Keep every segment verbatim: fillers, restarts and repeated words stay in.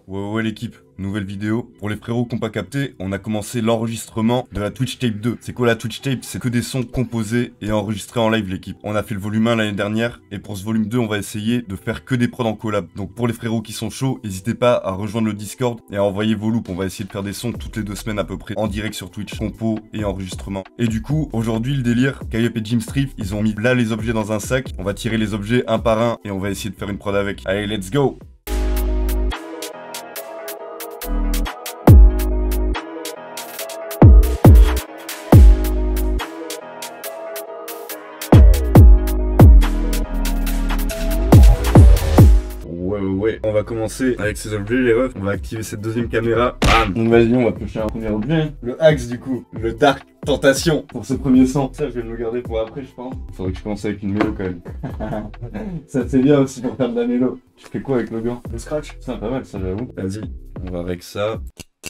Ouais ouais l'équipe, nouvelle vidéo. Pour les frérots qui n'ont pas capté, on a commencé l'enregistrement de la Twitch Tape deux. C'est quoi la Twitch Tape? C'est que des sons composés et enregistrés en live l'équipe. On a fait le volume un l'année dernière et pour ce volume deux on va essayer de faire que des prods en collab. Donc pour les frérots qui sont chauds, n'hésitez pas à rejoindre le Discord et à envoyer vos loops. On va essayer de faire des sons toutes les deux semaines à peu près en direct sur Twitch, compo et enregistrement. Et du coup aujourd'hui le délire, Kayop et Jim Striff, ils ont mis là les objets dans un sac. On va tirer les objets un par un et on va essayer de faire une prod avec. Allez let's go! Ouais, ouais, ouais. On va commencer avec ces objets, les refs. On va activer cette deuxième caméra. Bam. Donc vas-y, on va piocher un premier objet. Le axe, du coup. Le Dark Tentation pour ce premier son. Ça, je vais me le garder pour après, je pense. Faudrait que je commence avec une mélo quand même. Ça, c'est bien aussi pour faire de la mélo. Tu fais quoi avec le gant? Le scratch. C'est pas mal, ça, j'avoue. Vas-y, on va avec ça.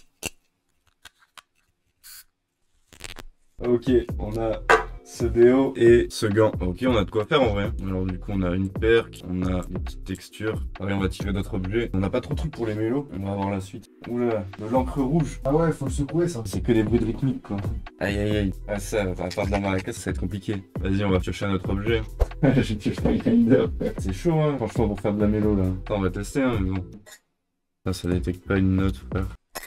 Ok, on a ce déo et ce gant. Ok, on a de quoi faire en vrai. Alors du coup, on a une perque, on a une petite texture. Allez, on va tirer d'autres objets. On n'a pas trop de trucs pour les mélos. On va voir la suite. Oula, de l'encre rouge. Ah ouais, faut le secouer ça. C'est que des bruits de rythmique quoi. Aïe aïe aïe. Ah ça, à part de la maracas, ça va être compliqué. Vas-y, on va piocher un autre objet. J'ai pioché un grinder. C'est chaud hein, franchement pour faire de la mélo là. Attends, on va tester hein, mais bon. Ça, ça détecte pas une note frère.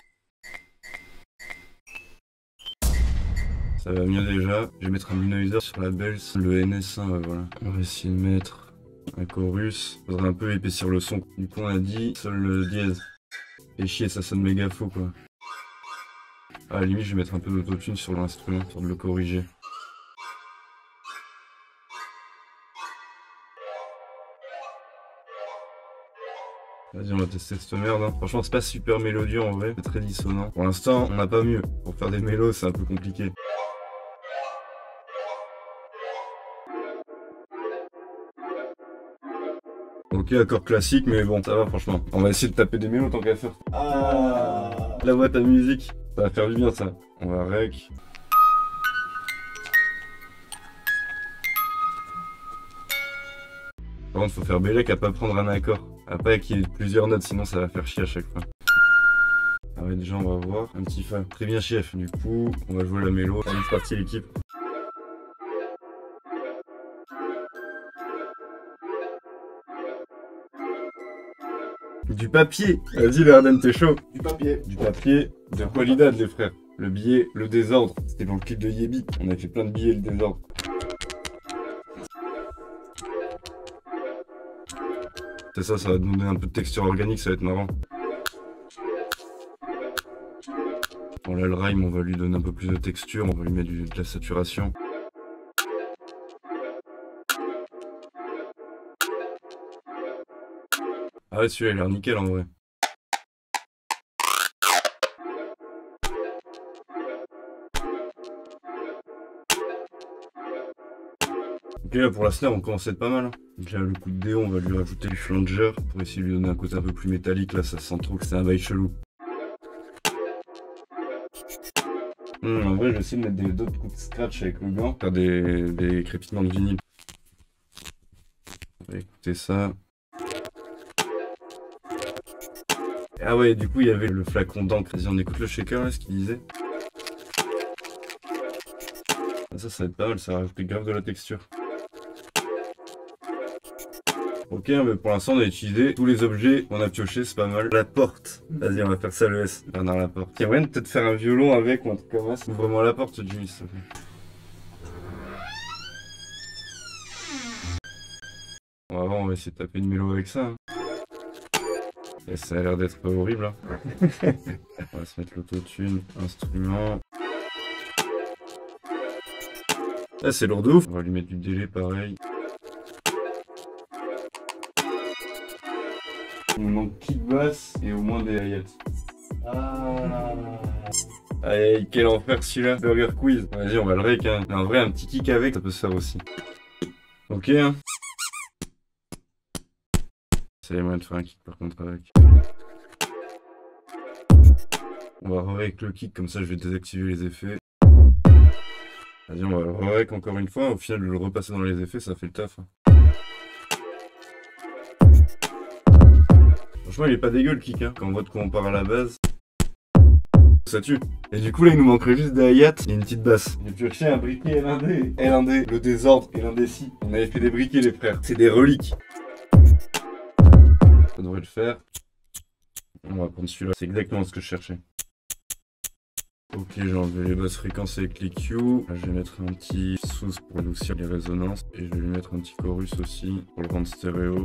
Ça va mieux déjà. Je vais mettre un denoiser sur la Bells, le N S un, voilà. On va essayer de mettre un chorus. Faudrait un peu épaissir le son. Du coup, on a dit sol le dièse. Et chier, ça sonne méga faux quoi. À la limite, je vais mettre un peu d'autotune sur l'instrument pour le corriger. Vas-y, on va tester cette merde. Hein. Franchement, c'est pas super mélodieux en vrai. C'est très dissonant. Pour l'instant, on n'a pas mieux. Pour faire des mélos, c'est un peu compliqué. Ok, accord classique, mais bon, ça va franchement. On va essayer de taper des mélos tant qu'à faire. Ah, la boîte à musique, ça va faire du bien ça. On va rec. Par contre, faut faire bélec à pas prendre un accord. À pas qu'il y ait plusieurs notes, sinon ça va faire chier à chaque fois. Ah ouais, déjà on va voir. Un petit fa. Très bien chef, du coup, on va jouer la mélo. Allez, c'est parti l'équipe. Du papier. Vas-y Verden, t'es chaud. Du papier. Du papier de Qualidad les frères. Le billet, le désordre. C'était dans le clip de Yebi. On a fait plein de billets, le désordre. C'est ça, ça va demander un peu de texture organique, ça va être marrant. Bon là le rhyme, on va lui donner un peu plus de texture, on va lui mettre du, de la saturation. Ah ouais, celui-là il a l'air nickel en vrai. Ok, là pour la snare on commence à être pas mal. Hein. Donc là le coup de déo, on va lui rajouter du flanger pour essayer de lui donner un côté un peu plus métallique. Là ça sent trop que c'est un bail chelou. Mmh, en vrai je vais essayer de mettre d'autres coups de scratch avec le gant. Faire des, des crépitements de vinyle. On va écouter ça. Ah ouais, du coup il y avait le flacon d'encre. Vas-y, on écoute le shaker là, ce qu'il disait. Ah, ça, ça va être pas mal, ça rajoute grave de la texture. Ok, mais pour l'instant on a utilisé tous les objets qu'on a pioché, c'est pas mal. La porte. Vas-y, on va faire ça le S. Bernard Laporte. Il y a moyen de peut-être faire un violon avec ou un truc comme ça. Ouvre-moi la porte, Jimmy, s'il te plaît. On va voir, on va essayer de taper une mélo avec ça. Hein. Et ça a l'air d'être horrible. Hein. On va se mettre l'autotune, instrument. Là c'est lourd de ouf. On va lui mettre du délai pareil. Il nous manque kick bass et au moins des hi-hats. Ah. Aïe aïe, quel enfer celui-là. Burger quiz. Vas-y, on va le rec. Hein. En vrai, un petit kick avec, ça peut se faire aussi. Ok. Hein. Ça y est moyen de faire un kick par contre avec. On va re avec le kick, comme ça je vais désactiver les effets. Vas-y, on va le re avec encore une fois. Au final, de le repasser dans les effets, ça fait le taf. Hein. Franchement, il est pas dégueu le kick, hein. Quand on voit de quoi on part à la base. Ça tue. Et du coup là il nous manquerait juste des hi-hats et une petite basse. J'ai pioché un briquet L un D. L un D, le désordre et l'indécis. On avait fait des briquets les frères. C'est des reliques. Ça devrait le faire. On va prendre celui-là. C'est exactement ce que je cherchais. Ok, j'ai enlevé les basses fréquences avec les Q. Là, je vais mettre un petit sous pour adoucir les résonances. Et je vais lui mettre un petit chorus aussi pour le rendre stéréo.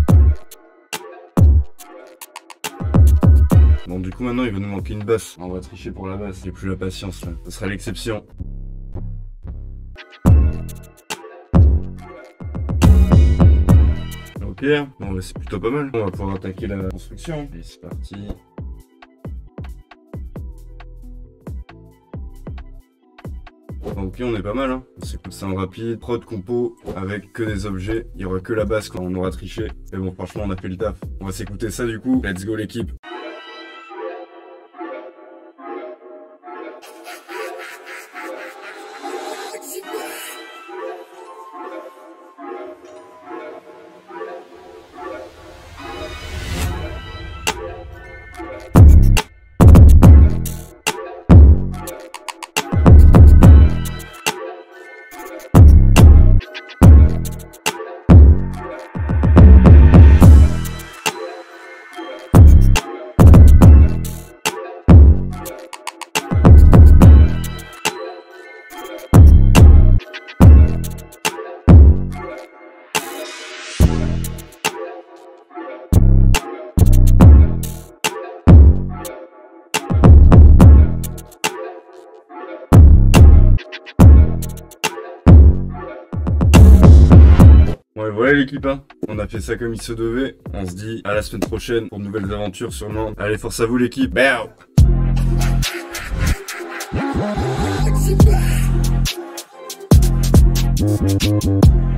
Bon, du coup, maintenant, il va nous manquer une basse. On va tricher pour la basse. J'ai plus la patience, là. Ce sera l'exception. Ok. Bon, bah, c'est plutôt pas mal. On va pouvoir attaquer la construction. Et c'est parti. Ok, on est pas mal, hein. On s'écoute ça en rapide. Prod compo avec que des objets. Il y aura que la basse quand on aura triché. Mais bon, franchement, on a fait le taf. On va s'écouter ça, du coup. Let's go, l'équipe. Ouais, voilà l'équipe, hein. On a fait ça comme il se devait. On se dit à la semaine prochaine pour de nouvelles aventures sûrement. Allez, force à vous l'équipe. Bao. Thank you.